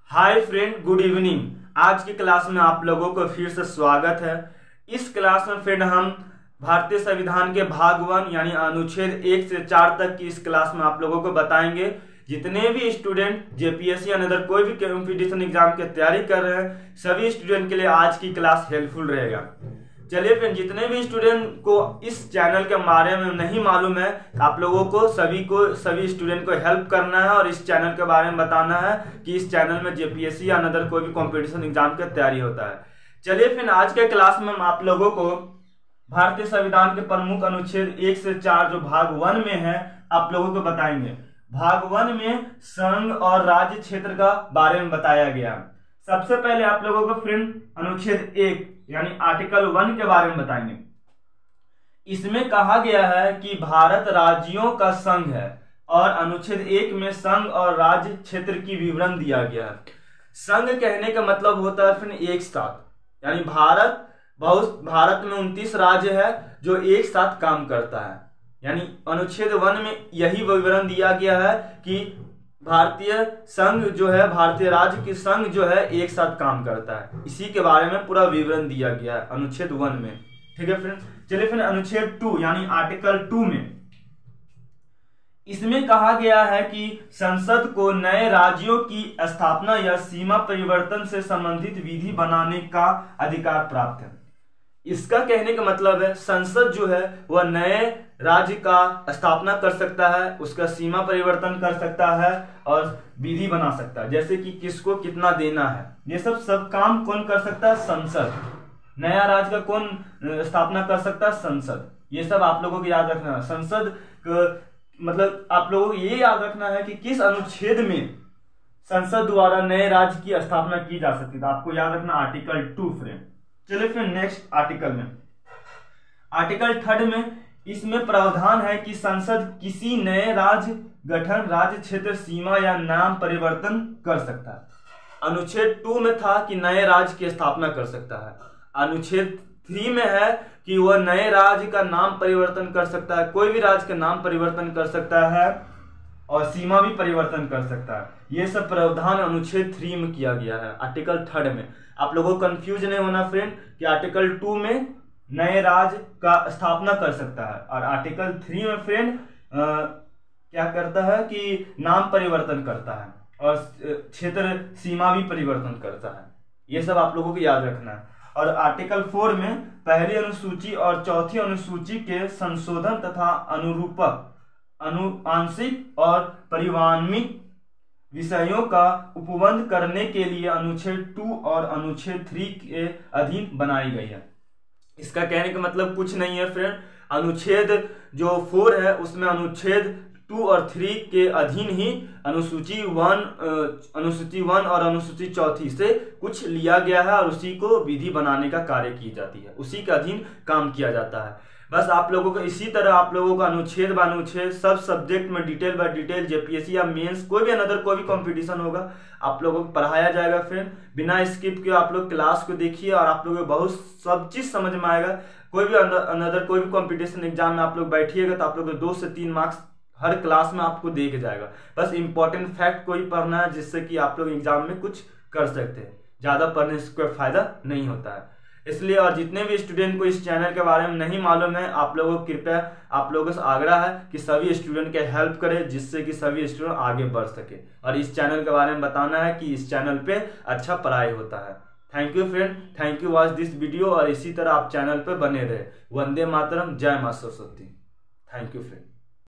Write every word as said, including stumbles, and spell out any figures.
Hi friend, good evening. आज की class में आप लोगों को फिर से स्वागत है। इस क्लास में फ्रेंड हम भारतीय संविधान के भाग वन यानी अनुच्छेद एक से चार तक की इस क्लास में आप लोगों को बताएंगे। जितने भी स्टूडेंट जेपीएससी या अदर कोई भी कंपटीशन एग्जाम की तैयारी कर रहे हैं, सभी स्टूडेंट के लिए आज की क्लास हेल्पफुल रहेगा। चलिए फ्रेंड, जितने भी स्टूडेंट को इस चैनल के बारे में नहीं मालूम है, आप लोगों को सभी को सभी स्टूडेंट को हेल्प करना है और इस चैनल के बारे में बताना है कि इस चैनल में जेपीएससी या अदर कोई भी कंपटीशन एग्जाम की तैयारी होता है। चलिए फिर आज के क्लास में हम आप लोगों को भारतीय संविधान के प्रमुख अनुच्छेद एक से चार जो भाग वन में है आप लोगों को बताएंगे। भाग वन में संघ और राज्य क्षेत्र का बारे में बताया गया। सबसे पहले आप लोगों को फ्रेंड अनुच्छेद एक यानी आर्टिकल वन के बारे में बताएंगे। इसमें कहा गया है कि भारत राज्यों का संघ है और अनुच्छेद एक में संघ और राज्य क्षेत्र की विवरण दिया गया है। संघ कहने का मतलब होता है फिर एक साथ, यानी भारत बहुत भारत में उनतीस राज्य है जो एक साथ काम करता है। यानी अनुच्छेद वन में यही विवरण दिया गया है कि भारतीय संघ जो है, भारतीय राज्य की संघ जो है एक साथ काम करता है। इसी के बारे में पूरा विवरण दिया गया है अनुच्छेद वन में। ठीक है फ्रेंड, चलिए फिर अनुच्छेद टू यानी आर्टिकल टू में इसमें कहा गया है कि संसद को नए राज्यों की स्थापना या सीमा परिवर्तन से संबंधित विधि बनाने का अधिकार प्राप्त है। इसका कहने का मतलब है संसद जो है वह नए राज्य का स्थापना कर सकता है, उसका सीमा परिवर्तन कर सकता है और विधि बना सकता है, जैसे कि किसको कितना देना है। ये सब सब काम कौन कर सकता है? संसद। नया राज्य का कौन स्थापना कर सकता है? संसद। ये सब आप लोगों को याद रखना है। संसद मतलब आप लोगों को ये याद रखना है कि किस अनुच्छेद में संसद द्वारा नए राज्य की स्थापना की जा सकती है। आपको याद रखना आर्टिकल टू फ्रेंड। चलिए फिर नेक्स्ट आर्टिकल में आर्टिकल थर्ड में इसमें प्रावधान है कि संसद किसी नए राज्य गठन, राज्य क्षेत्र, सीमा या नाम परिवर्तन कर सकता है। अनुच्छेद टू में था कि नए राज्य की स्थापना कर सकता है। अनुच्छेद थ्री में है कि वह नए राज्य का नाम परिवर्तन कर सकता है, कोई भी राज्य का नाम परिवर्तन कर सकता है और सीमा भी परिवर्तन कर सकता है। ये सब प्रावधान अनुच्छेद थ्री में किया गया है आर्टिकल थर्ड में। आप लोगों को कंफ्यूज नहीं होना फ्रेंड कि आर्टिकल टू में नए राज्य का स्थापना कर सकता है और आर्टिकल थ्री में फ्रेंड क्या करता है कि नाम परिवर्तन करता है और क्षेत्र सीमा भी परिवर्तन करता है। ये सब आप लोगों को याद रखना है। और आर्टिकल फोर में पहली अनुसूची और चौथी अनुसूची के संशोधन तथा अनुरूपक अनुआंशिक और परिवान्वित विषयों का उपबंध करने के लिए अनुच्छेद टू और अनुच्छेद थ्री के अधीन बनाई गई है। इसका कहने का मतलब कुछ नहीं है फ्रेंड। अनुच्छेद जो फोर है उसमें अनुच्छेद टू और थ्री के अधीन ही अनुसूची वन अनुसूची वन और अनुसूची चौथी से कुछ लिया गया है और उसी को विधि बनाने का कार्य की जाती है, उसी के अधीन काम किया जाता है। बस आप लोगों को इसी तरह आप लोगों को अनुच्छेद व अनुच्छेद सब सब्जेक्ट में डिटेल बाय डिटेल जेपीएससी या मेंस कोई भी अनदर कोई भी कंपटीशन होगा आप लोगों को पढ़ाया जाएगा फ्रेंड। बिना स्किप के आप लोग क्लास को देखिए और आप लोगों को बहुत सब चीज समझ में आएगा। कोई भी अनदर कोई भी कंपटीशन एग्जाम में आप लोग बैठिएगा तो आप लोग को दो से तीन मार्क्स हर क्लास में आपको दे के जाएगा। बस इंपॉर्टेंट फैक्ट को ही पढ़ना है जिससे कि आप लोग एग्जाम में कुछ कर सकते हैं। ज्यादा पढ़ने से कोई फायदा नहीं होता है। इसलिए और जितने भी स्टूडेंट को इस चैनल के बारे में नहीं मालूम है, आप लोगों को कृपया आप लोगों से आग्रह है कि सभी स्टूडेंट के हेल्प करें जिससे कि सभी स्टूडेंट आगे बढ़ सके। और इस चैनल के बारे में बताना है कि इस चैनल पे अच्छा पढ़ाई होता है। Thank you friend, thank you watch this video और इसी तरह आप चैनल पे बने रहे। वंदे मातरम, जय मां सरस्वती। Thank you friend.